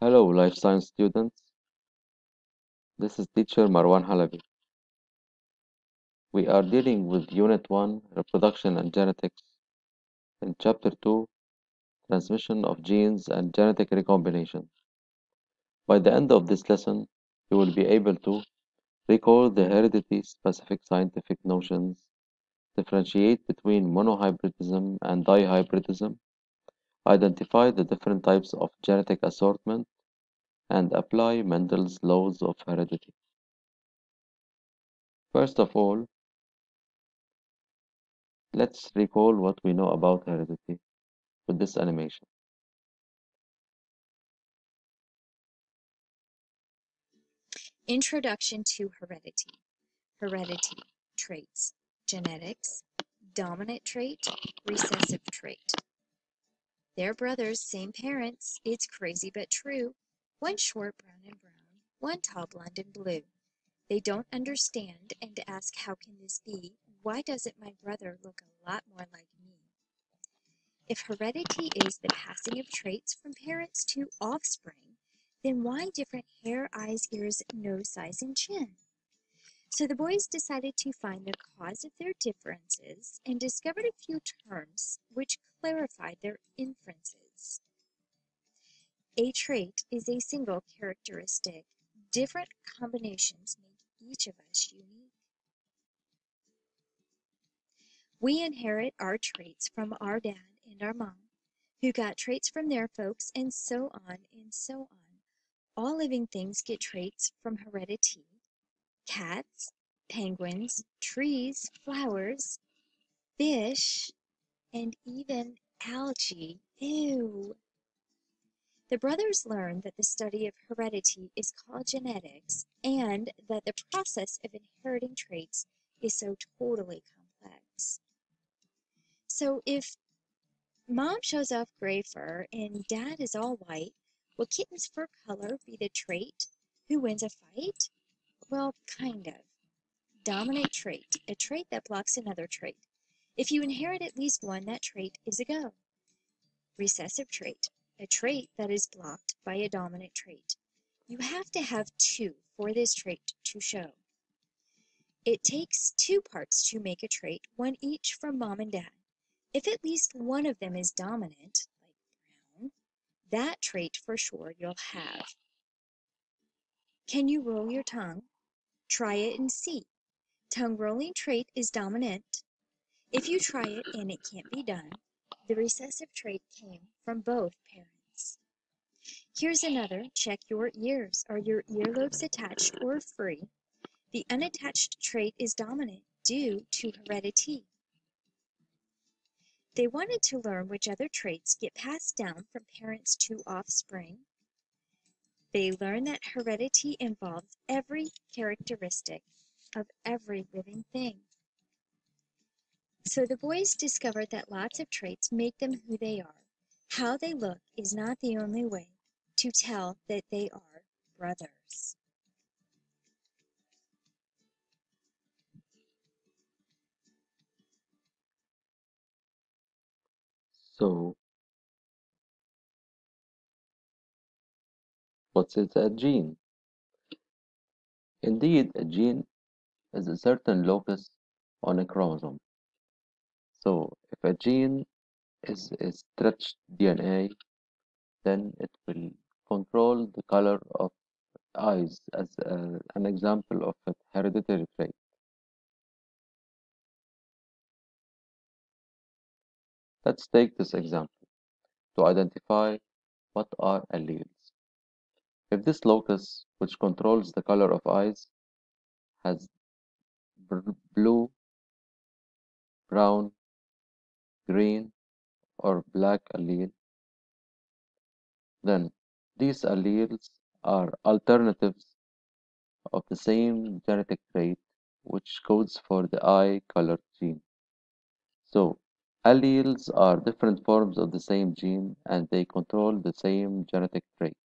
Hello, life science students. This is teacher Marwan Halabi. We are dealing with Unit 1, Reproduction and Genetics, in Chapter 2, Transmission of Genes and Genetic Recombination. By the end of this lesson, you will be able to recall the heredity-specific scientific notions, differentiate between monohybridism and dihybridism, identify the different types of genetic assortment, and apply Mendel's laws of heredity. First of all, let's recall what we know about heredity with this animation. Introduction to heredity. Heredity, traits, genetics, dominant trait, recessive trait. They're brothers, same parents. It's crazy but true. One short, brown and brown, one tall, blonde and blue. They don't understand and ask, how can this be? Why doesn't my brother look a lot more like me? If heredity is the passing of traits from parents to offspring, then why different hair, eyes, ears, nose size, and chin? So the boys decided to find the cause of their differences and discovered a few terms which clarified their inferences. A trait is a single characteristic. Different combinations make each of us unique. We inherit our traits from our dad and our mom, who got traits from their folks, and so on and so on. All living things get traits from heredity. Cats, penguins, trees, flowers, fish, and even algae. Ew! The brothers learned that the study of heredity is called genetics, and that the process of inheriting traits is so totally complex. So if mom shows off gray fur and dad is all white, will kitten's fur color be the trait? Who wins a fight? Well, kind of. Dominant trait, a trait that blocks another trait. If you inherit at least one, that trait is a go. Recessive trait, a trait that is blocked by a dominant trait. You have to have two for this trait to show. It takes two parts to make a trait, one each from mom and dad. If at least one of them is dominant, like brown, that trait for sure you'll have. Can you roll your tongue? Try it and see. Tongue rolling trait is dominant. If you try it and it can't be done, the recessive trait came from both parents. Here's another. Check your ears. Are your earlobes attached or free? The unattached trait is dominant due to heredity. They wanted to learn which other traits get passed down from parents to offspring. They learned that heredity involves every characteristic of every living thing. So the boys discovered that lots of traits make them who they are. How they look is not the only way to tell that they are brothers. So, what is a gene? Indeed, a gene is a certain locus on a chromosome. So, if a gene is a stretched DNA, then it will control the color of eyes as an example of a hereditary trait. Let's take this example to identify what are alleles. If this locus, which controls the color of eyes, has blue, brown, green, or black allele, then these alleles are alternatives of the same genetic trait which codes for the eye color gene. So, alleles are different forms of the same gene and they control the same genetic trait.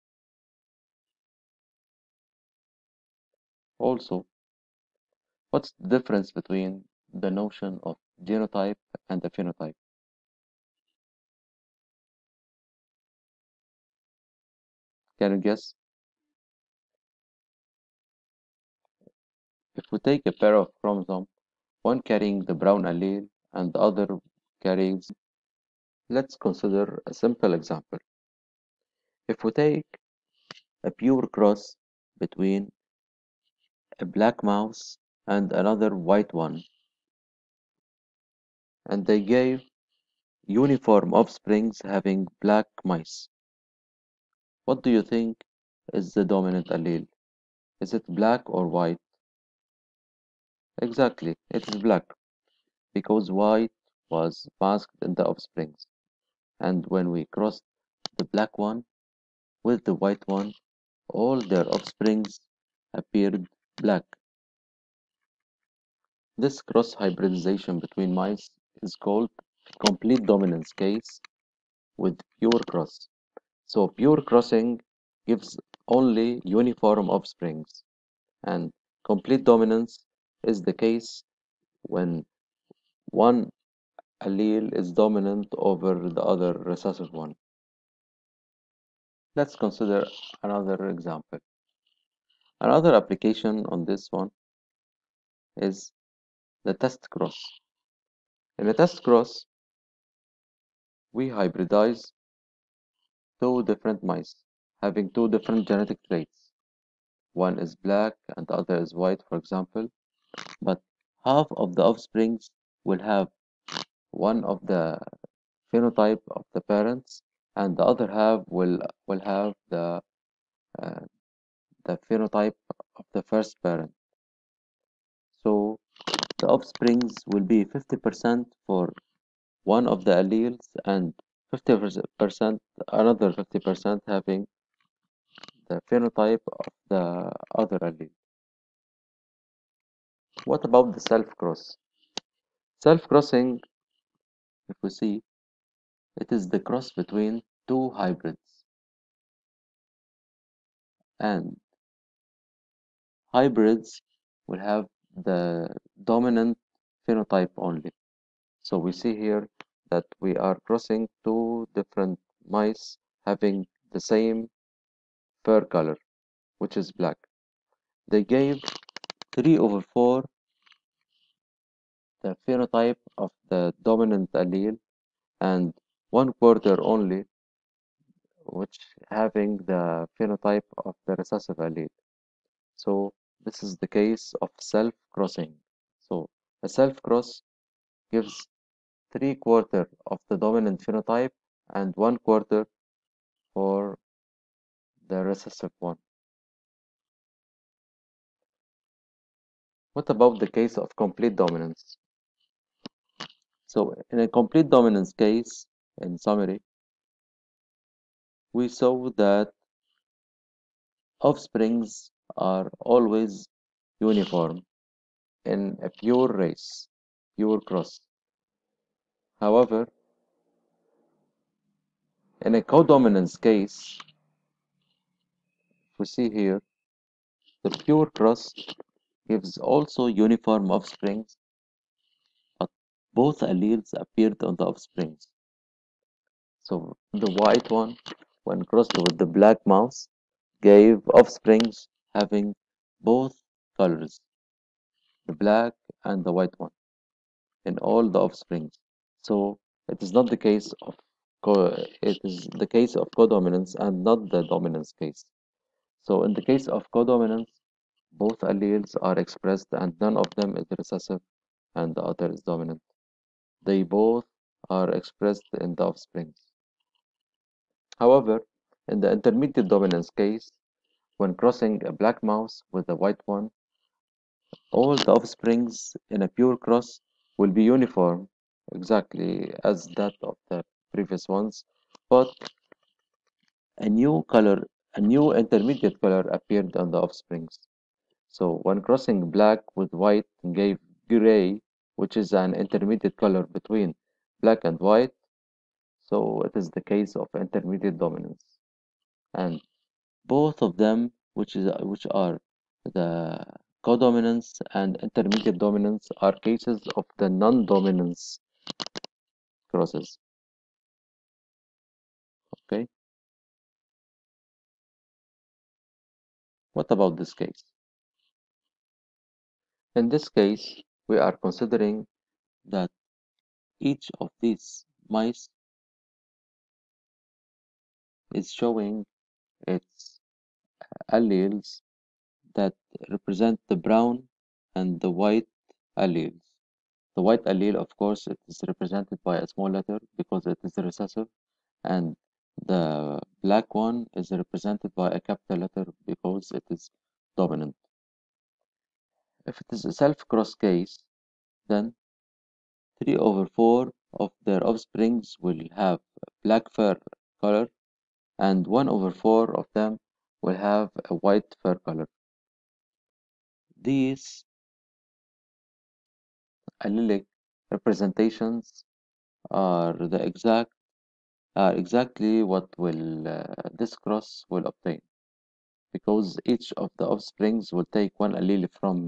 Also, what's the difference between the notion of genotype and the phenotype? Can you guess? If we take a pair of chromosomes, one carrying the brown allele and the other carries, let's consider a simple example. If we take a pure cross between a black mouse and another white one, and they gave uniform offsprings having black mice, what do you think is the dominant allele? Is it black or white? Exactly, it is black, because white was masked in the offsprings. And when we crossed the black one with the white one, all their offsprings appeared black. This cross-hybridization between mice is called complete dominance case with pure cross. So pure crossing gives only uniform offsprings, and complete dominance is the case when one allele is dominant over the other recessive one. Let's consider another example. Another application on this one is the test cross. In a test cross, we hybridize two different mice having two different genetic traits. One is black and the other is white, for example, but half of the offsprings will have one of the phenotype of the parents, and the other half will have uh, the phenotype of the first parent. So the offsprings will be 50% for one of the alleles and 50% another 50% having the phenotype of the other allele. What about the self-cross? Self-crossing, if we see, it is the cross between two hybrids, and hybrids will have the dominant phenotype only. So we see here that we are crossing two different mice having the same fur color, which is black. They gave 3 over 4 the phenotype of the dominant allele and 1/4 only which having the phenotype of the recessive allele. So this is the case of self-crossing. So a self-cross gives 3/4 of the dominant phenotype and 1/4 for the recessive one. What about the case of complete dominance? So in a complete dominance case, in summary, we saw that offsprings are always uniform in a pure race, pure cross. However, in a codominance case, we see here the pure cross gives also uniform offsprings, but both alleles appeared on the offsprings. So the white one, when crossed with the black mouse, gave offsprings having both colors, the black and the white one, in all the offsprings. So it is not the case of it is the case of codominance and not the dominance case. So in the case of codominance, both alleles are expressed and none of them is recessive and the other is dominant. They both are expressed in the offsprings. However, in the intermediate dominance case, when crossing a black mouse with a white one, all the offsprings in a pure cross will be uniform, exactly as that of the previous ones, but a new color, a new intermediate color appeared on the offsprings. So when crossing black with white gave gray, which is an intermediate color between black and white, so it is the case of intermediate dominance. And both of them, which are the codominance and intermediate dominance, are cases of the non-dominance crosses. Okay. What about this case? In this case, we are considering that each of these mice is showing its alleles that represent the brown and the white alleles. The white allele, of course, it is represented by a small letter because it is recessive, and the black one is represented by a capital letter because it is dominant. If it is a self-cross case, then 3 over 4 of their offsprings will have black fur color, and 1 over 4 of them will have a white fur color. These allelic representations are exactly what will this cross will obtain, because each of the offsprings will take one allele from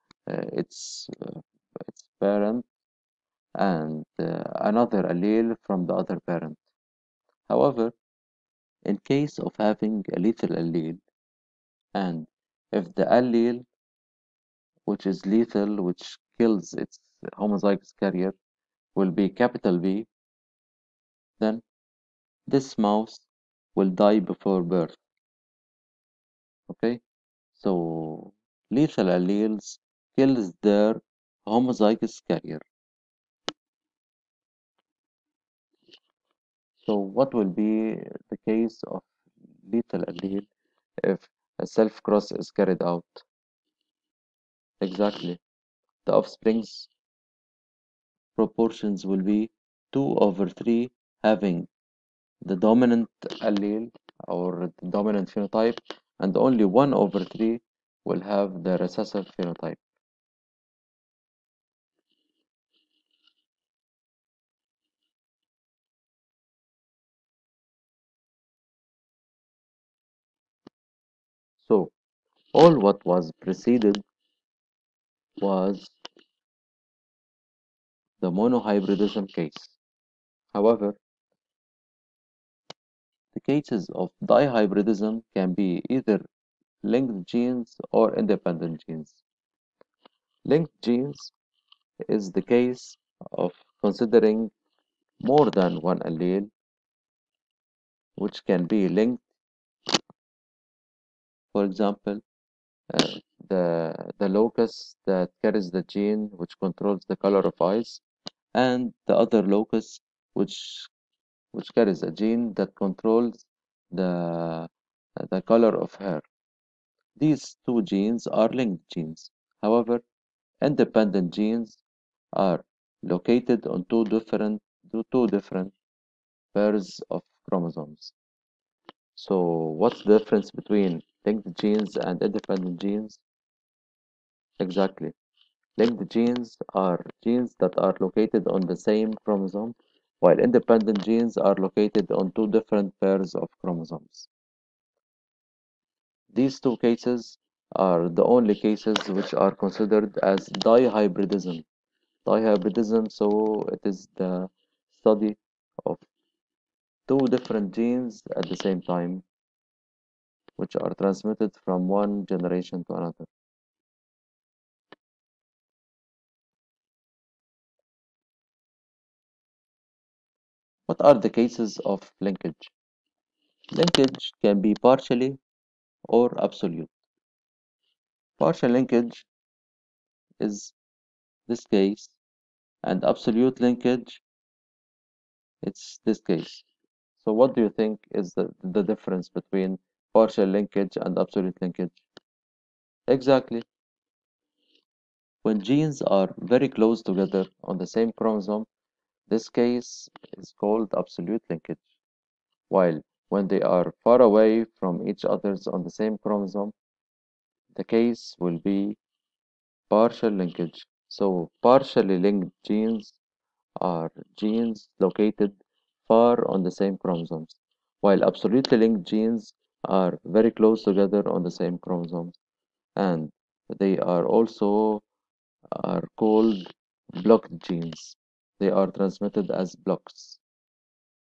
its parent and another allele from the other parent. However, in case of having a lethal allele, and if the allele which is lethal, which kills its homozygous carrier, will be capital B, then this mouse will die before birth. Okay? So lethal alleles kills their homozygous carrier. So what will be the case of lethal allele if a self-cross is carried out? Exactly. The offspring's proportions will be 2 over 3 having the dominant allele or the dominant phenotype, and only 1 over 3 will have the recessive phenotype. So all what was preceded was the monohybridism case. However, the cases of dihybridism can be either linked genes or independent genes. Linked genes is the case of considering more than one allele which can be linked. For example, uh, the locus that carries the gene which controls the color of eyes, and the other locus which carries a gene that controls the color of hair. These two genes are linked genes. However, independent genes are located on two different pairs of chromosomes. So what's the difference between linked genes and independent genes? Exactly. Linked genes are genes that are located on the same chromosome, while independent genes are located on two different pairs of chromosomes. These two cases are the only cases which are considered as dihybridism. Dihybridism, so it is the study of two different genes at the same time, which are transmitted from one generation to another. What are the cases of linkage? Linkage can be partially or absolute. Partial linkage is this case, and absolute linkage, it's this case. So what do you think is the difference between partial linkage and absolute linkage? Exactly. When genes are very close together on the same chromosome, this case is called absolute linkage. While when they are far away from each other on the same chromosome, the case will be partial linkage. So partially linked genes are genes located far on the same chromosomes, while absolutely linked genes are very close together on the same chromosomes, and they are also are called blocked genes. They are transmitted as blocks.